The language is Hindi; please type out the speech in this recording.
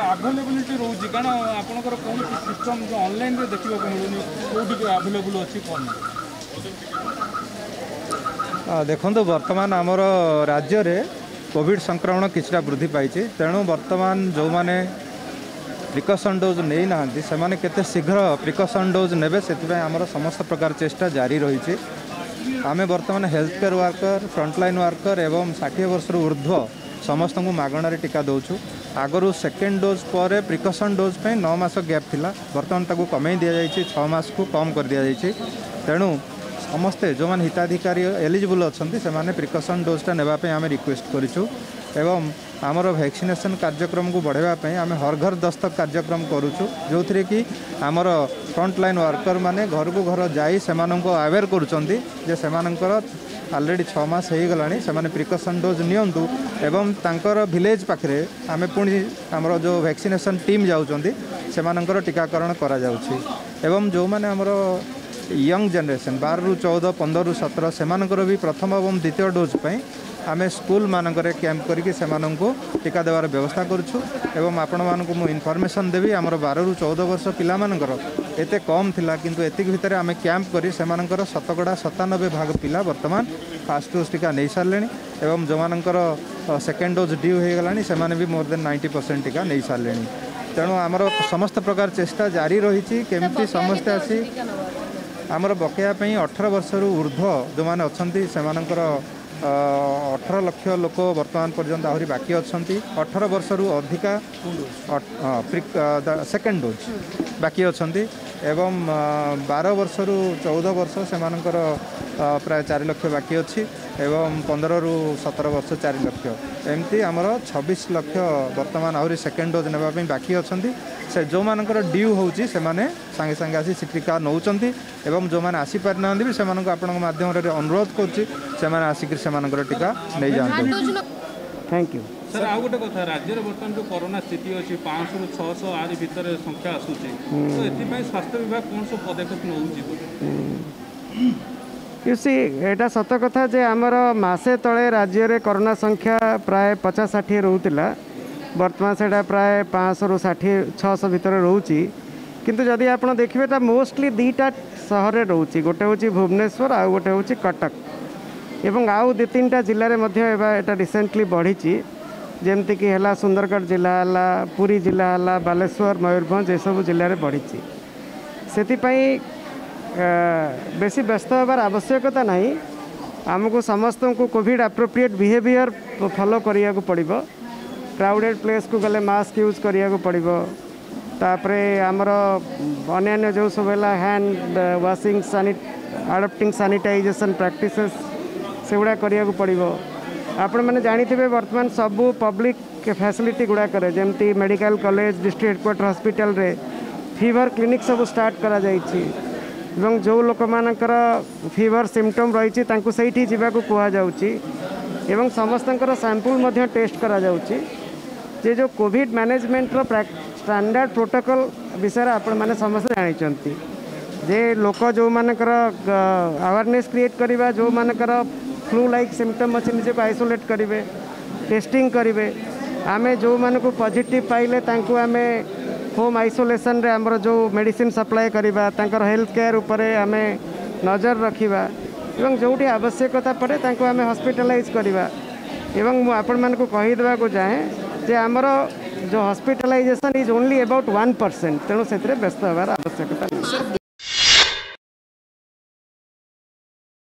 आभेलेबिलिटी रोचे कारण आपंकर कौन सिस्टम जो ऑनलाइन देखा मिलूनी कौटी आभेलेबुल अच्छी कौन देखो बर्तमान आमर राज्य रे कोविड संक्रमण किछटा वृद्धि पाई तेणु बर्तमान जो माने प्रिकसन डोज नहीं ना से माने केते शीघ्र प्रिकसन डोज नेबे से आमर समस्त प्रकार चेष्टा जारी रही आमे बर्तमान health care worker frontline worker एवं 60 वर्ष ऊर्ध्व समस्त को मागणार टीका दौचु आगु सेकेंड डोज पर प्रिकसन डोज पे 9 मास गैप थिला बर्तमान ताकू कमे दि जाइए 6 मास को कम कर दि जाइए तेणु समस्ते जो मैंने हिताधिकारी एलिजिबल अच्छा से प्रिकसन डोजटा नापी आम रिक्वेस्ट करूँ एवं आमर वैक्सीनेशन कार्यक्रम को बढ़ावाई आम हर घर दस्तक कार्यक्रम करुचु जो थी कि आमर फ्रंटलाइन वर्कर माने घर को घर जाई से अवेयर करुँचे ऑलरेडी 6 मास हो गलानी से प्रिकसन डोज नियंतु एवं तांकर विलेज पाखरे आमे पुणी आमर जो वैक्सीनेशन टीम जाउचंदी से टीकाकरण करा जाउछि एवं जो माने आमर यंग जनरेशन 12 रु 14 15 रु 17 से भी प्रथम एवं द्वितीय डोज पर आम स्कूल मानक कैंप करके टीका देवार व्यवस्था करुँ एवं आपण मानक मु इनफॉरमेशन देवी आमर 12 रु 14 वर्ष पिला मानकर एते कम थिला किंतु एतिक भितर आम कैंप करी से 97% पिला वर्तमान फास्ट डोज टीका नहीं सारे एवं जो मानकर सेकेंड डोज ड्यू हो गलानी से भी मोर देन 90% टीका नहीं सारे तेणु आमर समस्त प्रकार चेष्टा जारी रही केमती समस्ते आसी आमर बकेया 18 वर्ष ऊर्ध्व जो मैंने अच्छा से 18 लाख लोक वर्तमान पर्यंत आहरी बाकी अच्छा 18 वर्ष अधिका सेकेंड डोज बाकी अच्छा एवं 12 वर्ष 14 वर्ष से प्राय 4 लाख बाकी अच्छी एवं 15 रु 17 वर्ष 4 लाख एमती आमर 26 लाख वर्तमान आहरी सेकेंड डोज नापी बाकी अच्छा से जो मानकर ड्यू होची से माने संगे संगे आसी टीका नौचंती एवं जो माने आसी पार ना भी से आपण माध्यम अनुरोध करुच्ची से आसिक से टीका नहीं जाते। थैंक यू सर आ गोटे कथा राज्य में बर्तमान जो कोरोना स्थिति अच्छी 500 रु 600 आज भितर संख्या आसूची तो एथि स्वास्थ्य विभाग कौन सब पदक्षेप नौ सी एटा सत कथा जे आमर मासे तले राज्य रे कोरोना संख्या प्राय 50-60 रोला बर्तमान से प्राय 500 रु 600 भितर रोची किंतु जदि आप देखिए तो मोस्टली 2टा सहर रोची गोटे हूँ भुवनेश्वर आउ गोटे हूँ कटक एवं आउ 2-3टा जिले में रिसेंटली बढ़ी जमती कि है सुंदरगढ़ जिला है पुरी जिला है बालेश्वर मयूरभंज ये सब जिले में बढ़ी से बेसी व्यस्त होबार आवश्यकता नहीं आमको समस्त को कोविड एप्रोप्रिएट बिहेवियर फॉलो करिया को पड़िबो क्राउडेड प्लेस को गले मास्क यूज करिया को पड़िबो तापरे आमर अन्य जो सब है hand washing adopting sanitization practices से गुड़ा करिया को पड़िबो आपण मैंने जानिथिबे वर्तमान सबू पब्लिक फैसिलिटी गुड़ाक जमती medical college district headquarter hospital रे फीवर क्लिनिक सब स्टार्ट करा जाइछि एवं जो लोक मानकर फीवर सिम्पटम रही से जावाक कहुच्छी एवं समस्तंकर सैंपल मध्य टेस्ट करा जाउछि जे जो कोविड मैनेजमेंट रो स्टैंडर्ड प्रोटोकॉल विषय आपण माने समस्त जानिचंती जे लोक जो मानकर अवेयरनेस क्रिएट करिबा जो मानकर फ्लू लाइक सिम्पटम अच्छे निजे को आइसोलेट करेंगे टेस्टिंग करेंगे आमे जो मान को पॉजिटिव पाइले तांको आमे होम आइसोलेशन रे हमर जो मेडिसिन सप्लाई करिबा तांकर हेल्थ केयर उपरे आमे नजर रखिबा एवं जोटी आवश्यकता पड़े तांको आमे हॉस्पिटलाइज करिबा एवं मु आपण मान को कहि देबा को चाहे जे हमर जो हॉस्पिटलाइजेशन इज ओनली अबाउट 1% तेणु से व्यस्त होबार आवश्यकता नहीं।